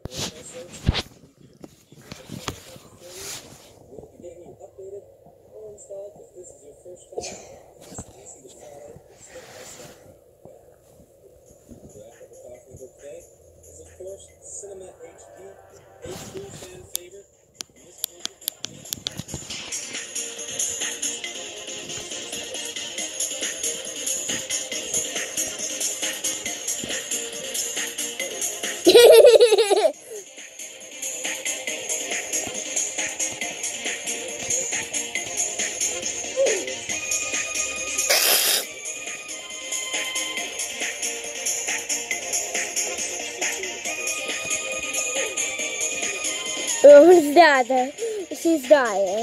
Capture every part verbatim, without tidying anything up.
Oh, his dad. She's dying.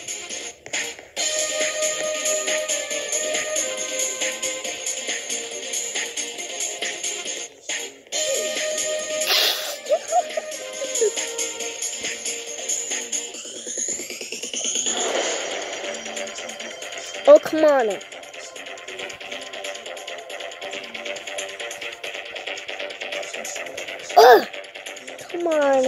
Oh, come on. Ugh! Come on.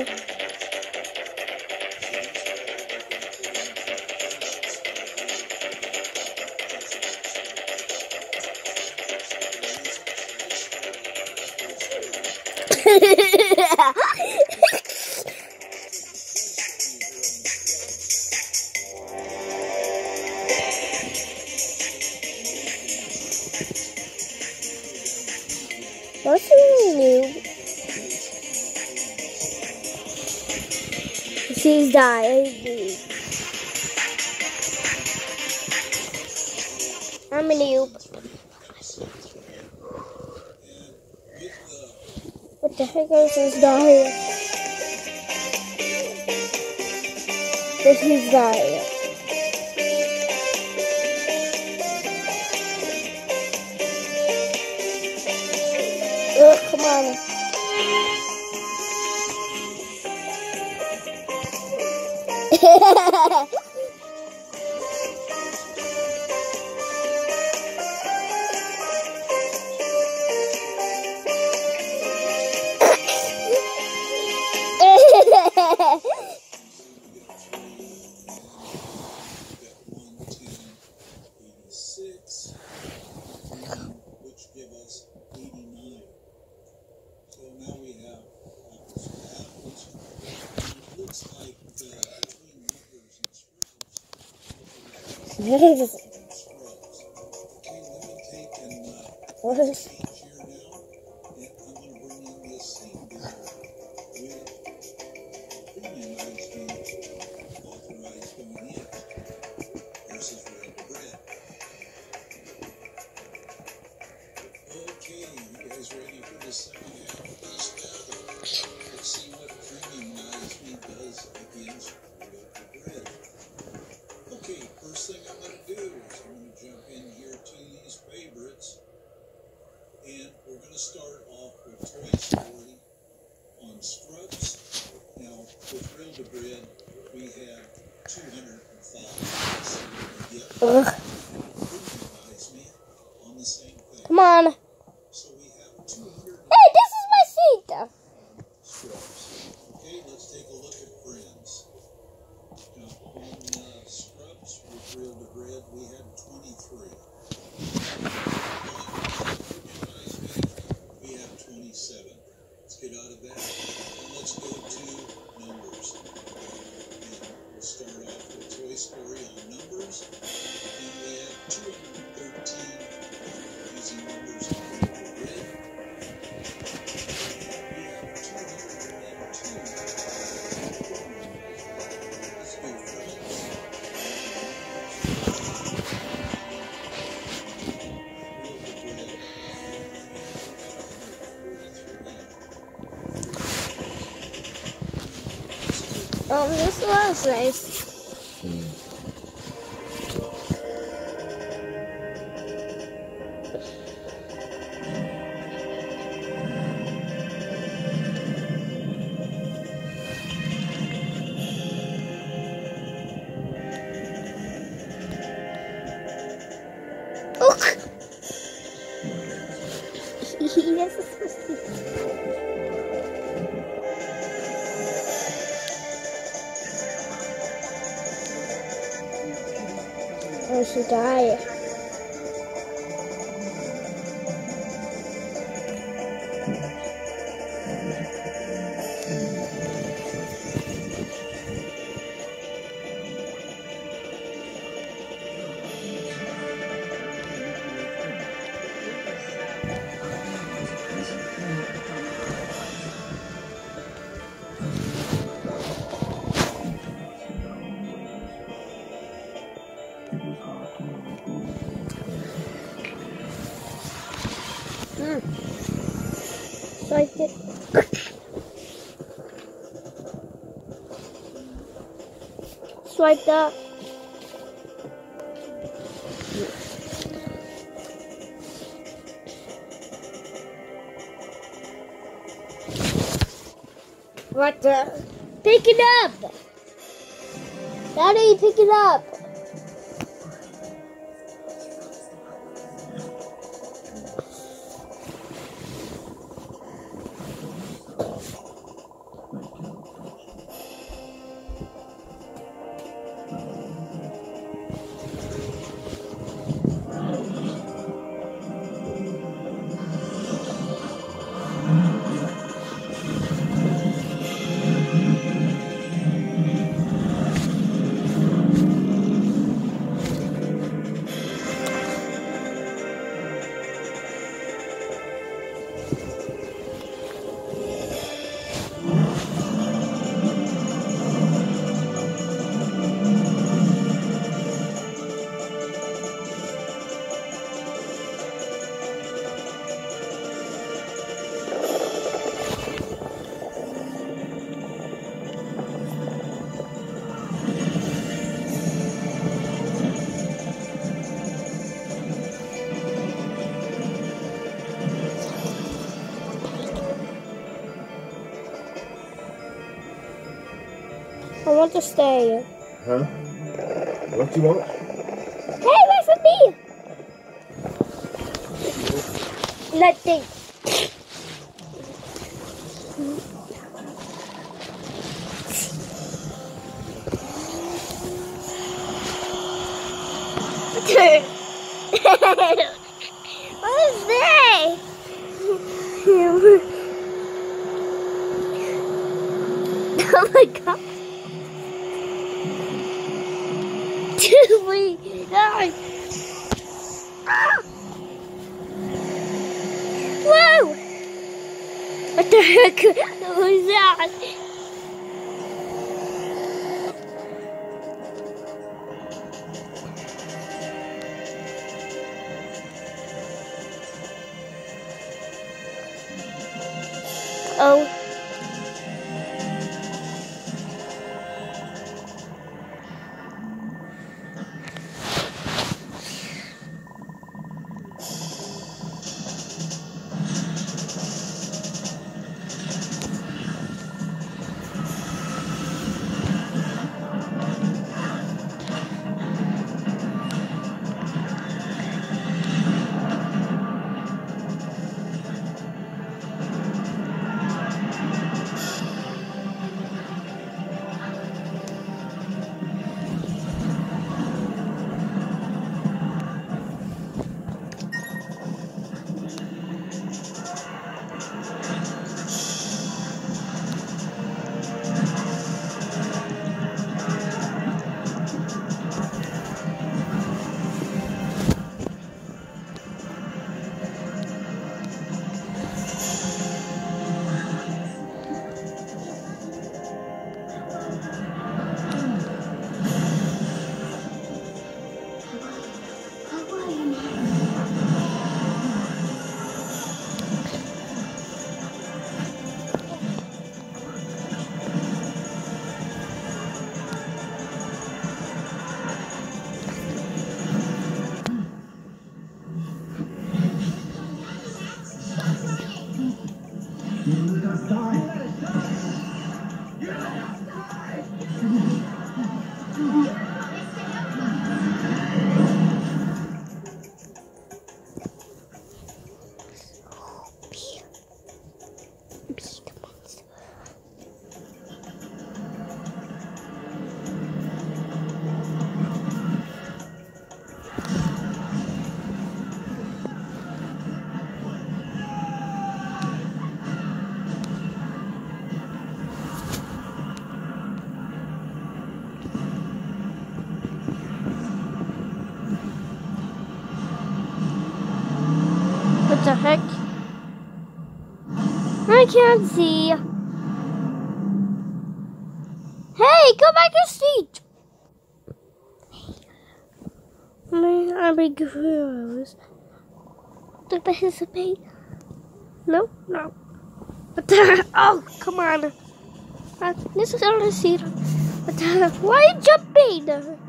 What's new? She's dying. I'm a noob. What the heck is this dying? But he's dying. Oh, come on. What? Ugh. Come on. Hey, this is my seat. Okay, let's take a look at friends. Now, on uh, scrubs with real to bread, we had twenty-three. We have twenty-seven. Let's get out of that. And let's go to numbers. And we'll start off with Toy Story on numbers. And we have two hundred thirteen using numbers on real to bread. We have two hundred two. Let's do friends. Real to bread. Um, this was nice. Yes, to die. Mm. Swipe it. Swipe that. What the? Pick it up! Daddy, pick it up! I want to stay. Huh? What do you want? Hey, wait for me! Nothing. What is that? Oh my god. Wait, die. Ah. Whoa! What the heck was that? Oh. What the heck? I can't see. Hey, go back to seat. I'm big heroes. To participate. No, no. But uh, oh, come on. Uh, this is on the seat. But uh, why are you jumping?